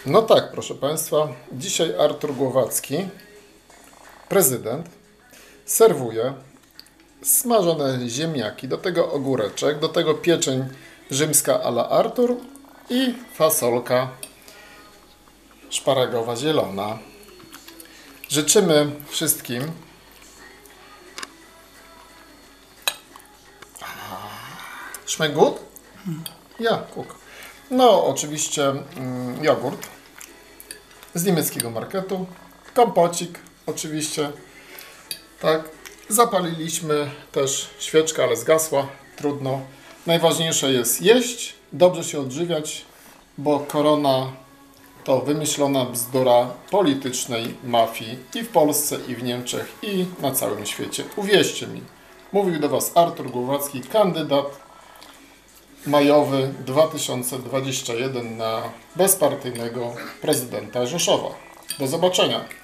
No tak, proszę Państwa, dzisiaj Artur Głowacki, prezydent, serwuje smażone ziemniaki, do tego ogóreczek, do tego pieczeń rzymska à la Artur i fasolka szparagowa zielona. Życzymy wszystkim schmeckt gut? Ja, guck. No, oczywiście jogurt z niemieckiego marketu, kompocik oczywiście, tak. Zapaliliśmy też świeczkę, ale zgasła, trudno. Najważniejsze jest jeść, dobrze się odżywiać, bo korona to wymyślona bzdura politycznej mafii i w Polsce, i w Niemczech, i na całym świecie. Uwierzcie mi. Mówił do Was Artur Głowacki, kandydat majowy 2021 na bezpartyjnego prezydenta Rzeszowa. Do zobaczenia.